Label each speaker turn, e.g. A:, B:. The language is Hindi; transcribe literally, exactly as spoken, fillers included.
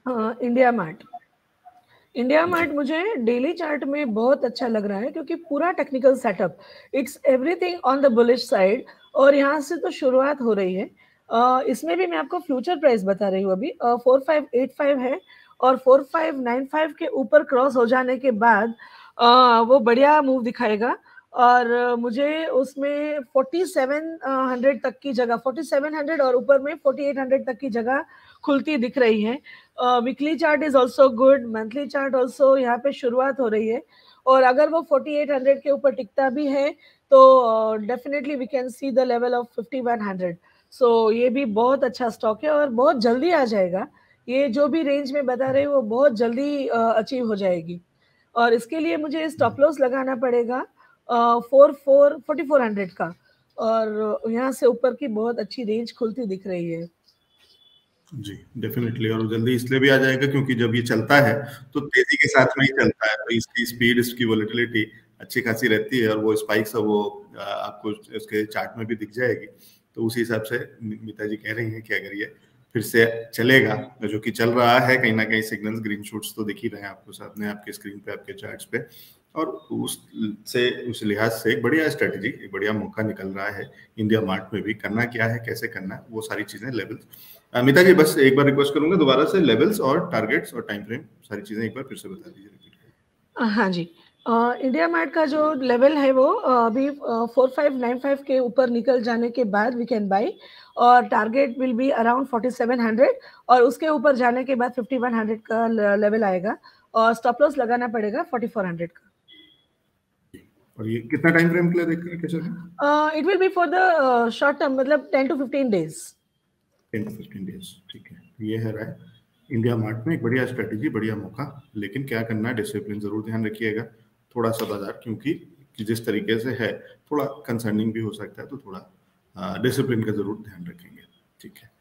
A: हाँ, इंडिया मार्ट। इंडिया मार्ट मुझे डेली चार्ट में बहुत अच्छा लग रहा है क्योंकि पूरा technical setup, it's everything on the bullish side और यहाँ से तो शुरुआत हो रही है। अ, इसमें भी मैं आपको फ्यूचर प्राइस बता रही हूँ अभी uh, four five eight five है और फोर फाइव नाइन फाइव के ऊपर क्रॉस हो जाने के बाद अ, वो बढ़िया मूव दिखाएगा और अ, मुझे उसमें फोर्टी सेवन हंड्रेड तक की जगह फोर्टी सेवन हंड्रेड और ऊपर में फोर्टी एट हंड्रेड तक की जगह खुलती दिख रही है। Weekly chart is also good, monthly chart also यहाँ पे शुरुआत हो रही है और अगर वो फोर्टी एट हंड्रेड के ऊपर टिकता भी है तो definitely we can see the level of fifty one hundred. So ये भी बहुत अच्छा स्टॉक है और बहुत जल्दी आ जाएगा। ये जो भी रेंज में बता रहे हो वो बहुत जल्दी अचीव हो जाएगी और इसके लिए मुझे स्टॉप लॉस लगाना पड़ेगा four four forty four hundred का और यहाँ से ऊपर की बहुत अच्छी रेंज खुलती दिख रही है।
B: जी, डेफिनेटली और जल्दी इसलिए भी आ जाएगा क्योंकि जब ये चलता है तो तेजी के साथ में ही चलता है, तो इसकी स्पीड, इसकी वोलेटिलिटी अच्छी खासी रहती है और वो स्पाइक्स है वो अ, आपको उसके चार्ट में भी दिख जाएगी। तो उसी हिसाब से मीता जी कह रही हैं कि अगर ये फिर से चलेगा, जो कि चल रहा है, कहीं ना कहीं सिग्नल्स, ग्रीन शूट्स तो दिख ही रहे हैं आपको सामने, आपके स्क्रीन पे, आपके चार्ट्स पे, और उस से उस लिहाज से एक बढ़िया स्ट्रेटेजी, एक बढ़िया मौका निकल रहा है इंडिया मार्ट में भी। करना क्या है, कैसे करना है, वो सारी चीजें, लेवल्स। अमिता जी बस एक बार रिक्वेस्ट करूंगा दोबारा से, लेवल्स और टारगेट्स और टाइम फ्रेम सारी चीजें एक बार फिर से बता दीजिए, रिपीट करके।
A: हाँ जी, अ, इंडिया मार्ट का जो लेवल है वो अ, अभी फोर फाइव नाइन फाइव के ऊपर निकल जाने के बाद वी कैन बाई और target will be around forty seven hundred और उसके ऊपर जाने के बाद फिफ्टी वन हंड्रेड का लेवल आएगा और स्टॉप लॉस लगाना पड़ेगा फोर्टी फोर हंड्रेड का।
B: और ये कितना टाइम फ्रेम के लिए देख कैसे है?
A: It will be for the short term, मतलब ten to fifteen days.
B: Ten to fifteen days, ठीक है। ये है राय इंडिया मार्ट में, एक बढ़िया स्ट्रेटेजी, बढ़िया मौका, लेकिन क्या करना है, डिसिप्लिन जरूर ध्यान रखिएगा। थोड़ा सा बाजार क्योंकि कि जिस तरीके से है थोड़ा कंसर्निंग भी हो सकता है, तो थोड़ा डिसिप्लिन का जरूर ध्यान रखेंगे, ठीक है।